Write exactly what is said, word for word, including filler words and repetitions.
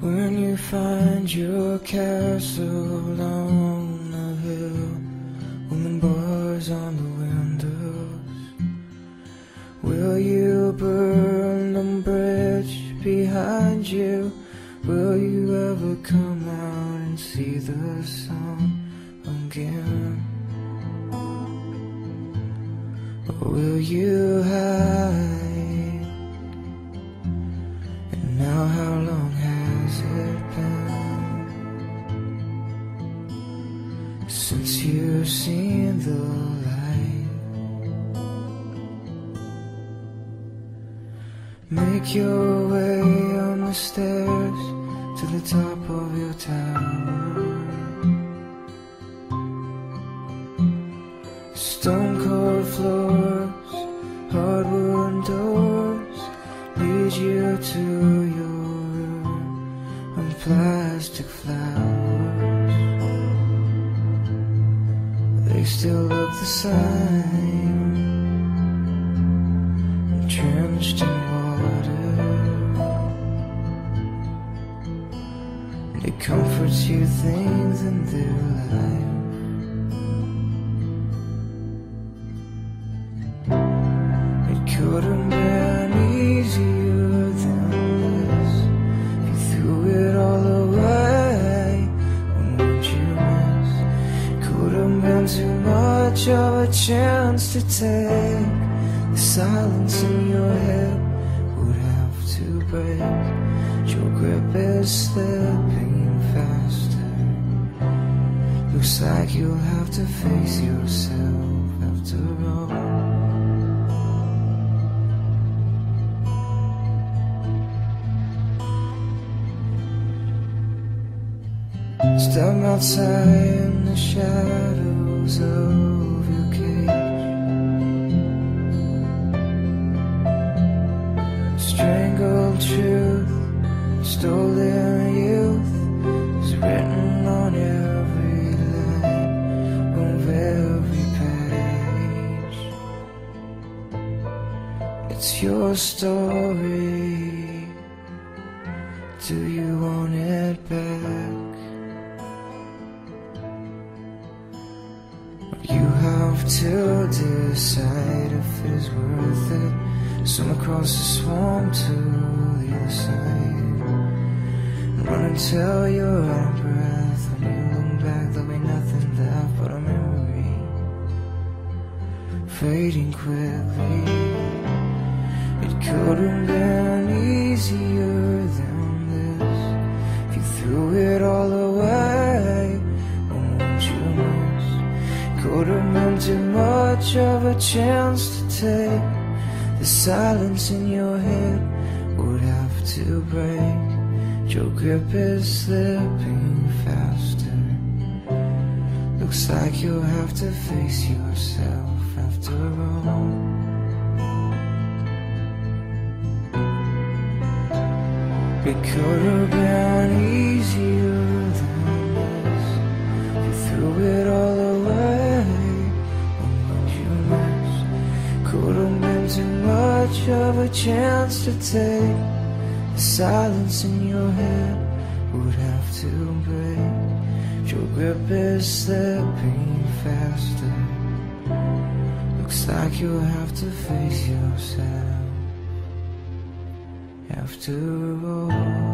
When you find your castle on the hill, woman bars on the windows, will you burn the bridge behind you? Will you ever come out and see the sun again? Or will you hide? And now how long has it been since you've seen the light? Make your way on the stairs to the top of your tower. Stone cold floors, hardwood doors lead you to your room, and plastic flowers, they still look the same, drenched in water. It comforts you things in their life. It could have been easier than this. You threw it all away. And what you miss could have been too much of a chance to take. The silence in your head would have to break. Your grip is slipping faster. Looks like you'll have to face yourself after all. Step outside in the shadows of your cage. Strangled truth, stolen youth is written on every line of every page. It's your story. Do you want it back? You have to decide if it is worth it. Swim across the swamp to the other side, run until you're out of breath. When you look back, there'll be nothing left but a memory fading quickly. It could have been easier than this if you threw it all away. And what you miss could have been too much of a chance to take. The silence in your head would have to break. Your grip is slipping faster. Looks like you'll have to face yourself after all. It could have been easier than this. You threw it all away. And what you missed could have been too much of a chance to take. The silence in your head would have to break. Your grip is slipping faster. Looks like you'll have to face yourself after all.